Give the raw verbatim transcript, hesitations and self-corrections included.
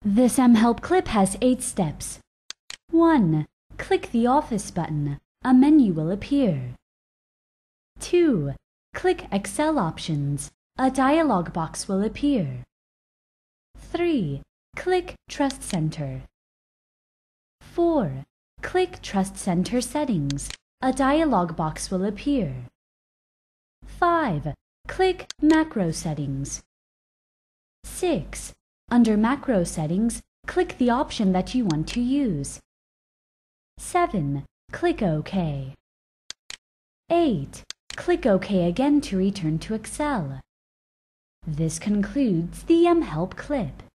This mHelp clip has eight steps. one. Click the Office button. A menu will appear. two. Click Excel Options. A dialog box will appear. three. Click Trust Center. four. Click Trust Center Settings. A dialog box will appear. five. Click Macro Settings. six. Under Macro Settings, click the option that you want to use. seven. Click OK. eight. Click OK again to return to Excel. This concludes the mHelp clip.